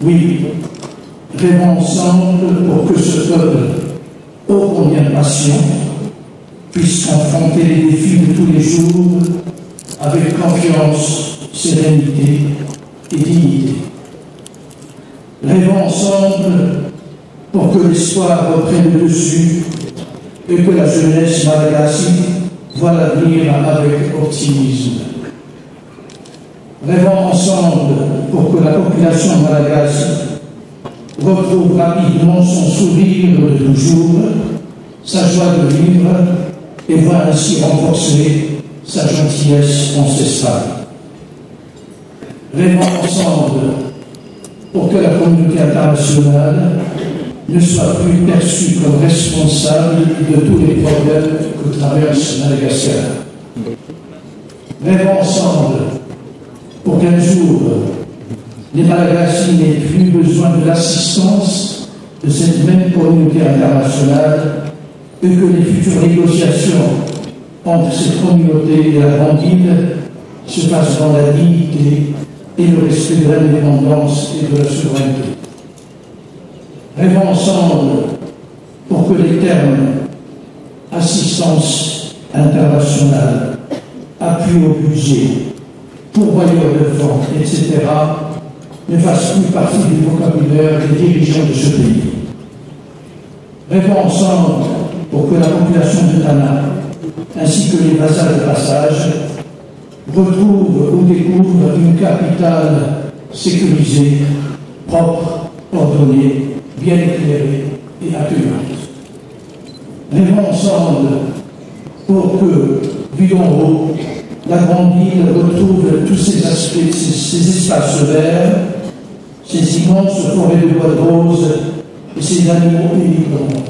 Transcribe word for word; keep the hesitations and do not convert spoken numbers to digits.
Oui, rêvons ensemble pour que ce peuple, ô combien patient, puisse confronter les défis de tous les jours avec confiance, sérénité et dignité. Rêvons ensemble pour que l'espoir reprenne le dessus et que la jeunesse malagasy voit l'avenir avec optimisme. Rêvons ensemble pour que la population malagasy retrouve rapidement son sourire de toujours, sa joie de vivre et voit ainsi renforcer sa gentillesse ancestrale. Rêvons ensemble pour que la communauté internationale ne soit plus perçue comme responsable de tous les problèmes que traverse Madagascar. Rêvons ensemble pour qu'un jour, les Malagasy n'aient plus besoin de l'assistance de cette même communauté internationale et que les futures négociations entre cette communauté et la grande île se fassent dans la dignité et le respect de l'indépendance et de la souveraineté. Rêvons ensemble pour que les termes assistance internationale, appui au budget, pourvoyeur de fonds, et cetera, ne fassent plus partie du vocabulaire des dirigeants de ce pays. Rêvons ensemble pour que la population de Tana, ainsi que les vassals de passage, retrouvent ou découvrent une capitale sécurisée, propre, ordonnée, bien éclairée et accueillante. Rêvons ensemble pour que Villongo, la grande île, retrouve tous ces aspects, ces, ces espaces verts, ces immenses forêts de bois de rose et ces animaux émigrants.